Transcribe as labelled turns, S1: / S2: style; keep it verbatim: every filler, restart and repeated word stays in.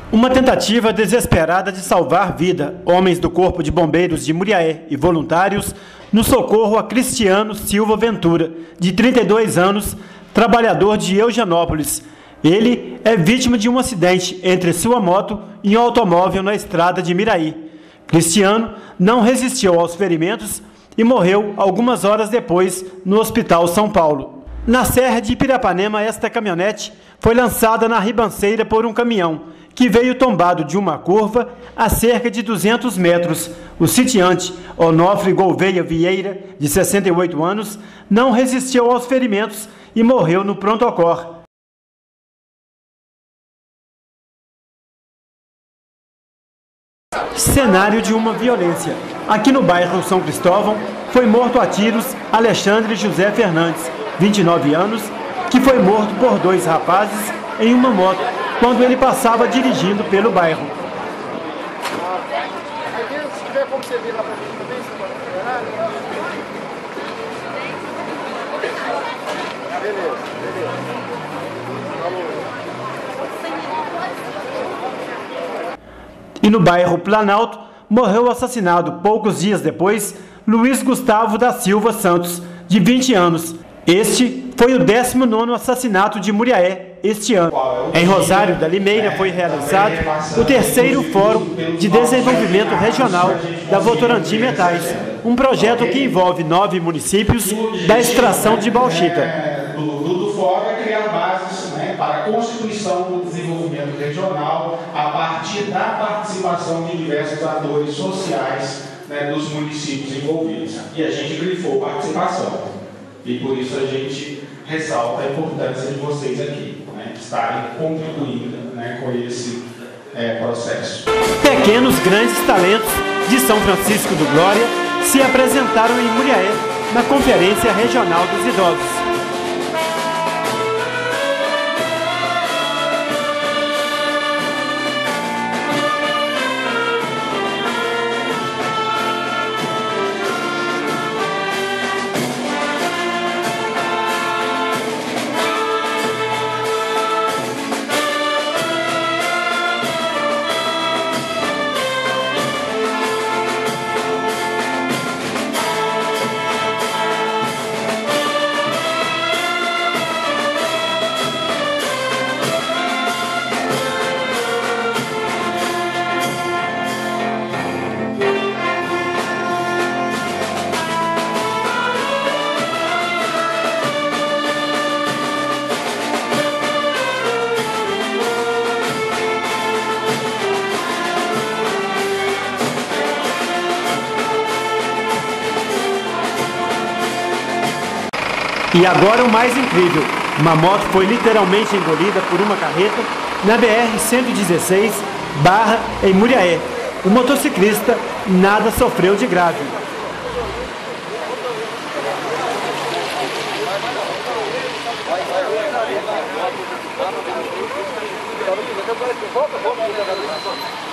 S1: Uma tentativa desesperada de salvar vida, homens do Corpo de Bombeiros de Muriaé e voluntários, no socorro a Cristiano Silva Ventura, de trinta e dois anos, trabalhador de Eugenópolis. Ele é vítima de um acidente entre sua moto e um automóvel na estrada de Miraí. Cristiano não resistiu aos ferimentos e morreu algumas horas depois no Hospital São Paulo. Na Serra de Pirapanema, esta caminhonete foi lançada na ribanceira por um caminhão, que veio tombado de uma curva a cerca de duzentos metros. O sitiante, Onofre Gouveia Vieira, de sessenta e oito anos, não resistiu aos ferimentos e morreu no pronto-socorro. Cenário de uma violência. Aqui no bairro São Cristóvão, foi morto a tiros Alexandre José Fernandes, vinte e nove anos, que foi morto por dois rapazes em uma moto, quando ele passava dirigindo pelo bairro. E no bairro Planalto, morreu assassinado poucos dias depois Luiz Gustavo da Silva Santos, de vinte anos. Este foi o décimo nono assassinato de Muriaé este ano. Em Rosário da Limeira foi realizado o terceiro Fórum de Desenvolvimento Regional da Votorantim Metais, um projeto que envolve nove municípios da extração de bauxita.
S2: Do fórum é criar bases, né, para a constituição do desenvolvimento regional a partir da participação de diversos atores sociais, né, dos municípios envolvidos. E a gente grifou participação. E por isso a gente ressalta a importância de vocês aqui, né, estarem contribuindo, né, com esse é, processo.
S1: Pequenos grandes talentos de São Francisco do Glória se apresentaram em Muriaé na Conferência Regional dos Idosos. E agora o mais incrível, uma moto foi literalmente engolida por uma carreta na B R cento e dezesseis, Barra, em Muriaé. O motociclista nada sofreu de grave.
S3: Volta, volta, volta.